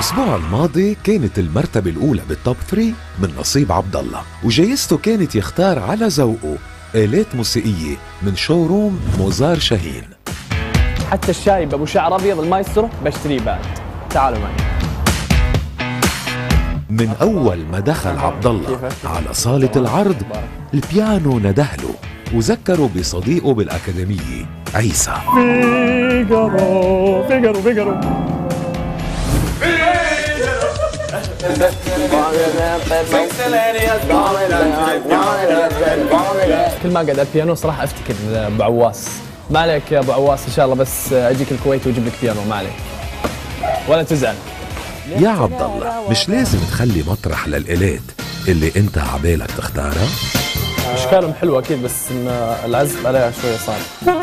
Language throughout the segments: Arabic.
الأسبوع الماضي كانت المرتبة الأولى بالتوب 3 من نصيب عبد الله، وجايزته كانت يختار على ذوقه آلات موسيقية من شوروم موزار شاهين. حتى الشاي بأبو شعر أبيض المايسترو بشتريه بعد. تعالوا معي. من أول ما دخل عبد الله على صالة العرض البيانو ندهله وذكره بصديقه بالأكاديمية عيسى. فيجارو فيجارو فيجارو. كل ما قعد البيانو صراحة افتكر ابو عواس. ما عليك يا ابو عواس، ان شاء الله بس اجيك الكويت واجيب لك بيانو، ما عليك ولا تزعل. يا عبد الله مش لازم تخلي مطرح للآلات اللي انت عبالك تختارها. اشكالهم حلوة اكيد، بس ان العزف عليها شوية صعب.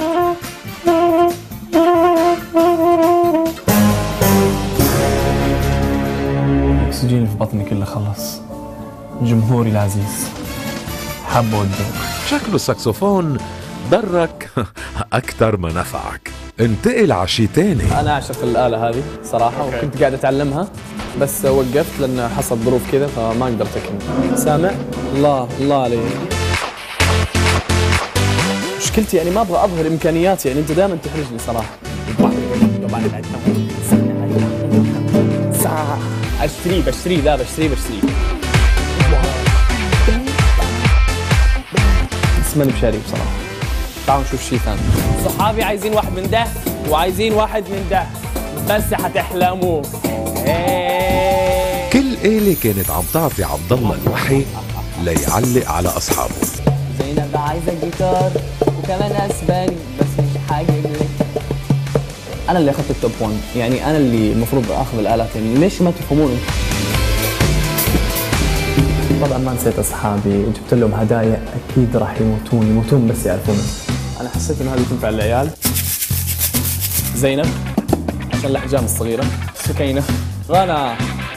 الاكسجين في بطني كله خلص. جمهوري العزيز حبوا الدور. شكله الساكسوفون ضرك أكثر ما نفعك. انتقل على شي تاني. أنا أعشق الآلة هذه صراحة، وكنت قاعد أتعلمها بس وقفت لأن حصل ظروف كذا فما قدرت أكمل. سامع؟ الله الله عليك. مشكلتي يعني ما أبغى أظهر إمكانياتي، يعني أنت دائما تحرجني صراحة. بشتري لا بشتري بس ماني بشاري بصراحة. تعالوا نشوف شيء ثاني. صحابي عايزين واحد من ده وعايزين واحد من ده، بس حتحلموا. كل آلة كانت عم تعطي عبد الله الوحي ليعلق على أصحابه. زينب عايزة جيتار وكمان أسباني بس مش حاجبني. أنا اللي أخذت التوب 1، يعني أنا اللي المفروض أخذ الآلات، ليش ما تفهموني؟ طبعا ما نسيت أصحابي، جبت لهم هدايا أكيد راح يموتون بس يعرفون. أنا حسيت إن هذه تنفع للعيال. زينب عشان الأحجام الصغيرة. سكينة، غنا.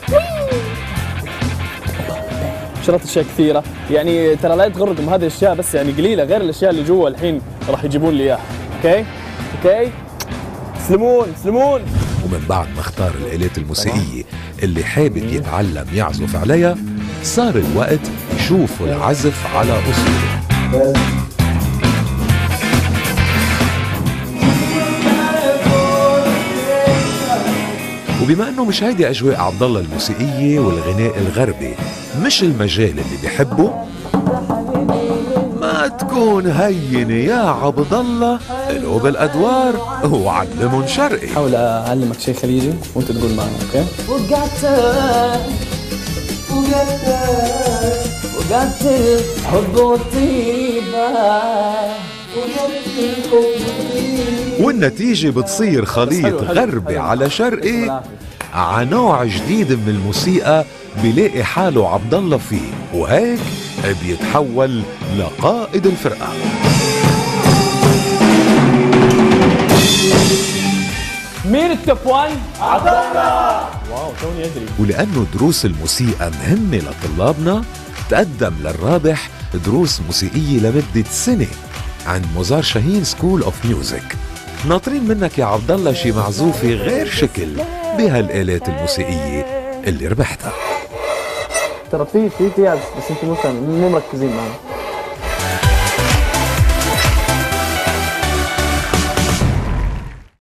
شريت أشياء كثيرة، يعني ترى لا تغركم هذه الأشياء بس يعني قليلة غير الأشياء اللي جوا الحين راح يجيبون لي إياها. أوكي؟ سلمون. ومن بعد ما اختار الآلات الموسيقية اللي حابب يتعلم يعزف عليها، صار الوقت يشوفوا العزف على أصوله. وبما انه مش هيدي اجواء عبد الله الموسيقيه والغناء الغربي مش المجال اللي بيحبه، ما تكون هينه يا عبد الله، قلوب الادوار وعلمهم شرقي. حاول اعلمك شيء خليجي وانت تقول معنا. اوكي؟ وقعت الحب والطيبة والنتيجة بتصير خليط غربي على شرقي على نوع جديد من الموسيقى بيلاقي حاله عبد الله فيه، وهيك بيتحول لقائد الفرقة. مين التوب 1؟ عبد الله. واو توني ادري. ولأنه دروس الموسيقى مهمة لطلابنا، تقدم للرابح دروس موسيقية لمدة سنة عند موزار شاهين سكول اوف ميوزك. ناطرين منك يا عبد الله شي معزوفة غير شكل بهالآلات الموسيقية اللي ربحتها. ترى في عزف بس انتم مو مركزين معنا.